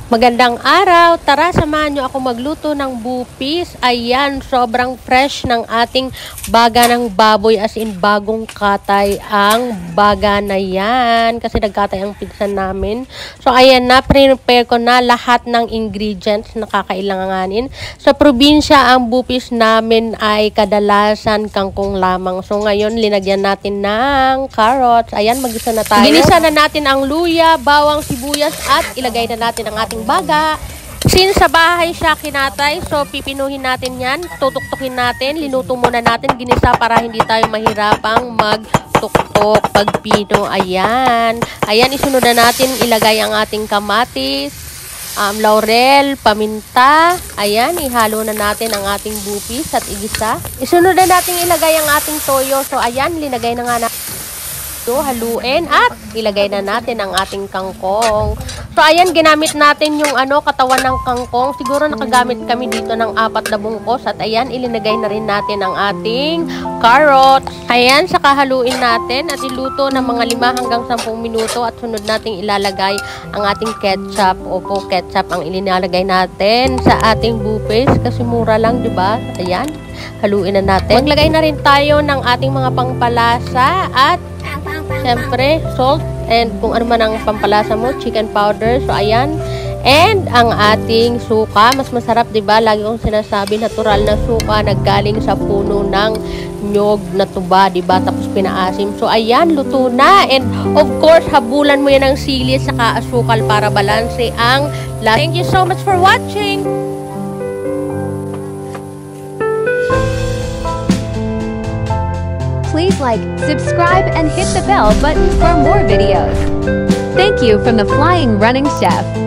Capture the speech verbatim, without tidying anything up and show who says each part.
Speaker 1: Magandang araw! Tara, samahan nyo ako magluto ng bupis. Ayan, sobrang fresh ng ating baga ng baboy, as in bagong katay ang baga na yan. Kasi nagkatay ang pinsan namin. So, ayan na, prepare ko na lahat ng ingredients na kakailanganin. Sa probinsya, ang bupis namin ay kadalasan kangkong lamang. So, ngayon, linagyan natin ng carrots. Ayan, mag-isa na tayo. Ginisa na natin ang luya, bawang, sibuyas, at ilagay na natin ang ating baga. Since sa bahay siya kinatay, so pipinuhin natin yan, tutuktukin natin, linuto muna natin, ginisa para hindi tayo mahirapang magtuktok pagpino. Ayan. Ayan, isunod na natin, ilagay ang ating kamatis, um, laurel, paminta. Ayan, ihalo na natin ang ating bupis at igisa. Isunod na natin ilagay ang ating toyo. So, ayan, linagay na nga natin. So, haluin at ilagay na natin ang ating kangkong. So, ayan, ginamit natin yung ano, katawan ng kangkong. Siguro nakagamit kami dito ng apat na bungkos. At ayan, ilinagay na rin natin ang ating carrots. Ayan, saka haluin natin at iluto ng mga lima hanggang sampung minuto. At sunod natin ilalagay ang ating ketchup. Opo, ketchup ang ilinalagay natin sa ating bupis. Kasi mura lang, di ba? Ayan, haluin na natin. Maglagay na rin tayo ng ating mga pangpalasa at siyempre, salt, and kung ano man ang pampalasa mo, chicken powder. So, ayan. And, ang ating suka. Mas masarap, diba? Lagi kong sinasabi, natural na suka, naggaling sa puno ng nyog na tuba, diba? Tapos pinaasim. So, ayan, luto na. And, of course, habulan mo yan ng sili saka asukal para balanse ang lasa. Thank you so much for watching!
Speaker 2: Please like, subscribe, and hit the bell button for more videos. Thank you from the Flying Running Chef.